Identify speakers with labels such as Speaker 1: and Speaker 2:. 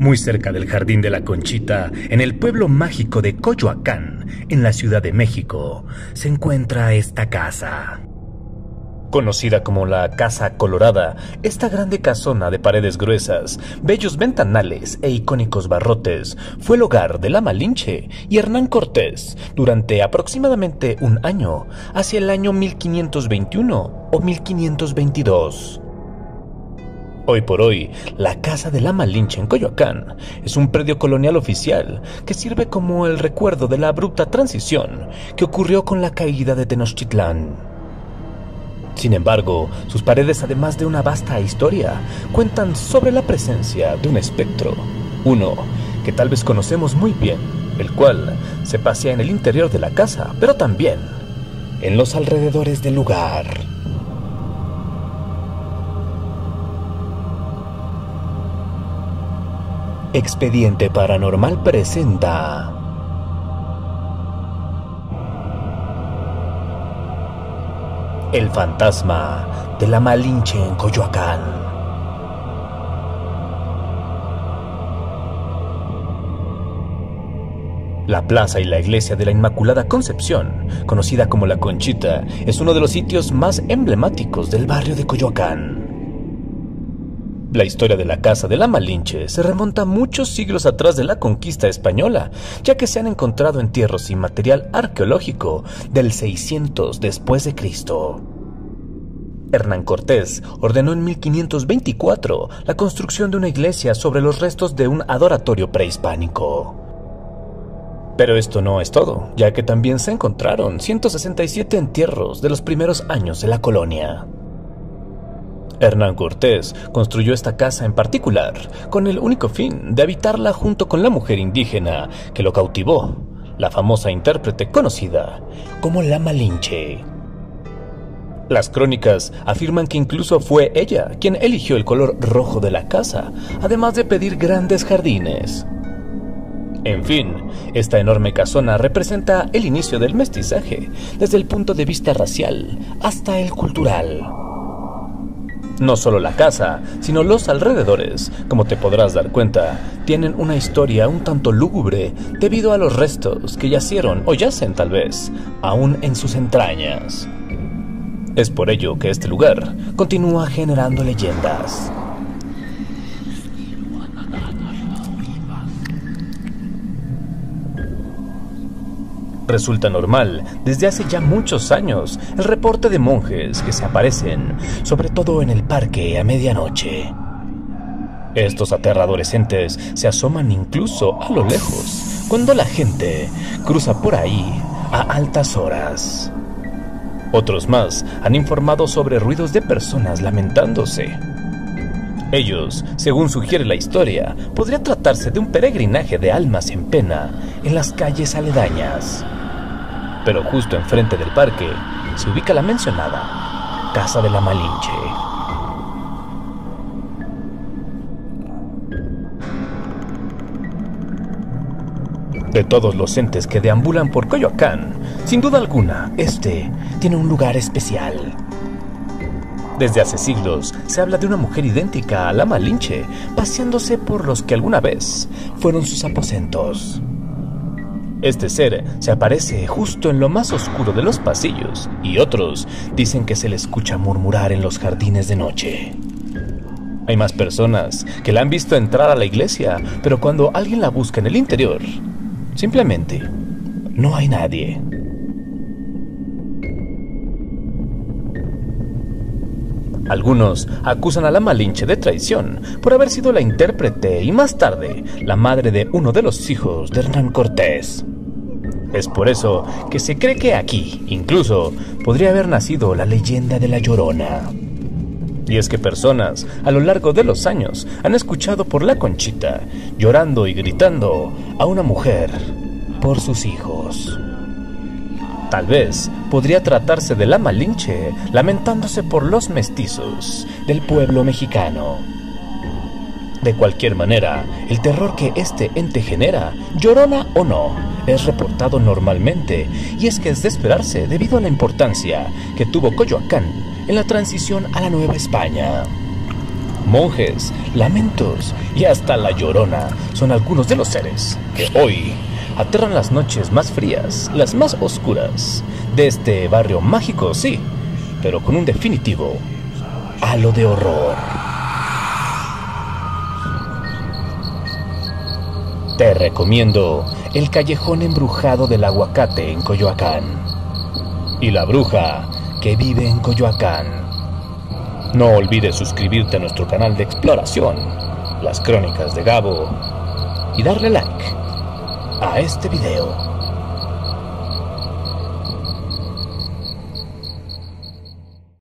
Speaker 1: Muy cerca del Jardín de la Conchita, en el pueblo mágico de Coyoacán, en la Ciudad de México, se encuentra esta casa. Conocida como la Casa Colorada, esta grande casona de paredes gruesas, bellos ventanales e icónicos barrotes fue el hogar de la Malinche y Hernán Cortés durante aproximadamente un año, hacia el año 1521 o 1522. Hoy por hoy, la Casa de la Malinche en Coyoacán es un predio colonial oficial que sirve como el recuerdo de la abrupta transición que ocurrió con la caída de Tenochtitlán. Sin embargo, sus paredes, además de una vasta historia, cuentan sobre la presencia de un espectro, uno que tal vez conocemos muy bien, el cual se pasea en el interior de la casa, pero también en los alrededores del lugar. Expediente Paranormal presenta El fantasma de la Malinche en Coyoacán. La plaza y la iglesia de la Inmaculada Concepción, conocida como La Conchita, es uno de los sitios más emblemáticos del barrio de Coyoacán. La historia de la Casa de la Malinche se remonta muchos siglos atrás de la conquista española, ya que se han encontrado entierros y material arqueológico del 600 después de Cristo. Hernán Cortés ordenó en 1524 la construcción de una iglesia sobre los restos de un adoratorio prehispánico. Pero esto no es todo, ya que también se encontraron 167 entierros de los primeros años de la colonia. Hernán Cortés construyó esta casa en particular con el único fin de habitarla junto con la mujer indígena que lo cautivó, la famosa intérprete conocida como la Malinche. Las crónicas afirman que incluso fue ella quien eligió el color rojo de la casa, además de pedir grandes jardines. En fin, esta enorme casona representa el inicio del mestizaje, desde el punto de vista racial hasta el cultural. No solo la casa, sino los alrededores, como te podrás dar cuenta, tienen una historia un tanto lúgubre debido a los restos que yacieron o yacen tal vez, aún en sus entrañas. Es por ello que este lugar continúa generando leyendas. Resulta normal, desde hace ya muchos años, el reporte de monjes que se aparecen, sobre todo en el parque a medianoche. Estos aterradores entes se asoman incluso a lo lejos, cuando la gente cruza por ahí a altas horas. Otros más han informado sobre ruidos de personas lamentándose. Ellos, según sugiere la historia, podría tratarse de un peregrinaje de almas en pena en las calles aledañas. Pero justo enfrente del parque se ubica la mencionada Casa de la Malinche. De todos los entes que deambulan por Coyoacán, sin duda alguna, este tiene un lugar especial. Desde hace siglos se habla de una mujer idéntica a la Malinche paseándose por los que alguna vez fueron sus aposentos. Este ser se aparece justo en lo más oscuro de los pasillos y otros dicen que se le escucha murmurar en los jardines de noche. Hay más personas que la han visto entrar a la iglesia, pero cuando alguien la busca en el interior, simplemente no hay nadie. Algunos acusan a la Malinche de traición por haber sido la intérprete y más tarde la madre de uno de los hijos de Hernán Cortés. Es por eso que se cree que aquí, incluso, podría haber nacido la leyenda de la Llorona. Y es que personas a lo largo de los años han escuchado por la Conchita llorando y gritando a una mujer por sus hijos. Tal vez podría tratarse de la Malinche lamentándose por los mestizos del pueblo mexicano. De cualquier manera, el terror que este ente genera, llorona o no, es reportado normalmente, y es que es de esperarse debido a la importancia que tuvo Coyoacán en la transición a la Nueva España. monjes, lamentos y hasta la Llorona son algunos de los seres que hoy aterran las noches más frías, las más oscuras de este barrio mágico, sí, pero con un definitivo halo de horror. Te recomiendo el Callejón Embrujado del Aguacate en Coyoacán y la bruja que vive en Coyoacán. No olvides suscribirte a nuestro canal de exploración, Las Crónicas de Gabo, y darle like a este video.